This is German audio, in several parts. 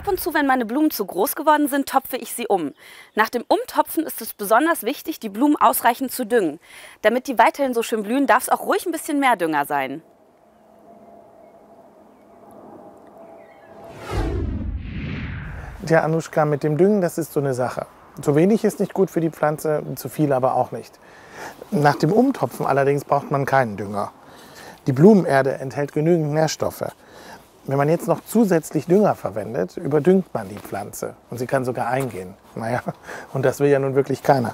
Ab und zu, wenn meine Blumen zu groß geworden sind, topfe ich sie um. Nach dem Umtopfen ist es besonders wichtig, die Blumen ausreichend zu düngen. Damit die weiterhin so schön blühen, darf es auch ruhig ein bisschen mehr Dünger sein. Ja, Anuschka, mit dem Düngen, das ist so eine Sache. Zu wenig ist nicht gut für die Pflanze, zu viel aber auch nicht. Nach dem Umtopfen allerdings braucht man keinen Dünger. Die Blumenerde enthält genügend Nährstoffe. Wenn man jetzt noch zusätzlich Dünger verwendet, überdüngt man die Pflanze und sie kann sogar eingehen. Naja, und das will ja nun wirklich keiner.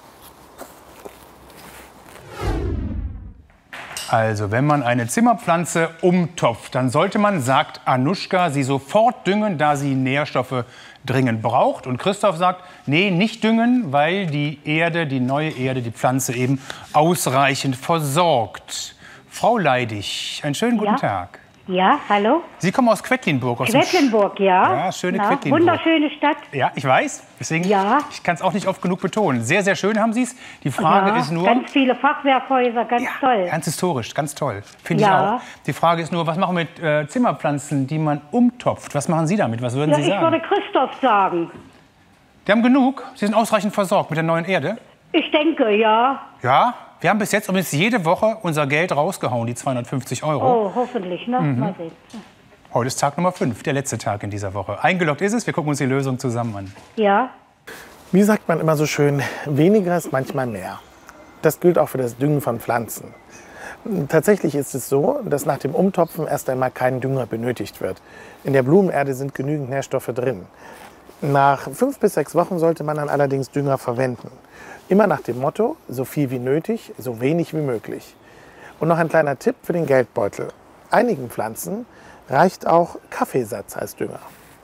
Also, wenn man eine Zimmerpflanze umtopft, dann sollte man, sagt Anuschka, sie sofort düngen, da sie Nährstoffe dringend braucht. Und Christoph sagt, nee, nicht düngen, weil die Erde, die neue Erde, die Pflanze eben ausreichend versorgt. Frau Leidig, einen schönen guten Tag. Ja, hallo? Sie kommen aus Quedlinburg. Quedlinburg, ja. Ja, schöne Quedlinburg. Wunderschöne Stadt. Ja, ich weiß. Deswegen, ich kann es auch nicht oft genug betonen. Sehr, sehr schön haben Sie es. Die Frage ist nur... Ganz viele Fachwerkhäuser, ganz toll. Ganz historisch, ganz toll. Finde ich auch. Die Frage ist nur, was machen wir mit Zimmerpflanzen, die man umtopft? Was machen Sie damit? Was würden Sie sagen? Ich würde Christoph sagen. Die haben genug? Sie sind ausreichend versorgt mit der neuen Erde? Ich denke, ja. Ja? Wir haben bis jetzt übrigens jede Woche unser Geld rausgehauen, die 250 €. Oh, hoffentlich, ne? Mal sehen. Heute ist Tag Nummer 5, der letzte Tag in dieser Woche. Eingeloggt ist es, wir gucken uns die Lösung zusammen an. Ja. Wie sagt man immer so schön, weniger ist manchmal mehr. Das gilt auch für das Düngen von Pflanzen. Tatsächlich ist es so, dass nach dem Umtopfen erst einmal kein Dünger benötigt wird. In der Blumenerde sind genügend Nährstoffe drin. Nach 5 bis 6 Wochen sollte man dann allerdings Dünger verwenden. Immer nach dem Motto, so viel wie nötig, so wenig wie möglich. Und noch ein kleiner Tipp für den Geldbeutel. Einigen Pflanzen reicht auch Kaffeesatz als Dünger.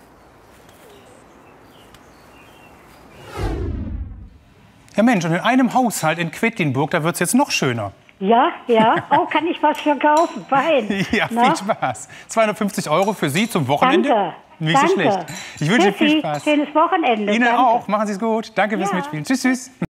Ja Mensch, und in einem Haushalt in Quedlinburg, da wird es jetzt noch schöner. Ja, ja. Oh, kann ich was verkaufen? Fein. Ja, viel Spaß. 250 € für Sie zum Wochenende. Danke. Nicht so schlecht. Ich wünsche Ihnen viel Spaß. Schönes Wochenende. Ihnen Danke. auch. Machen Sie es gut. Danke fürs Mitspielen. Tschüss, tschüss.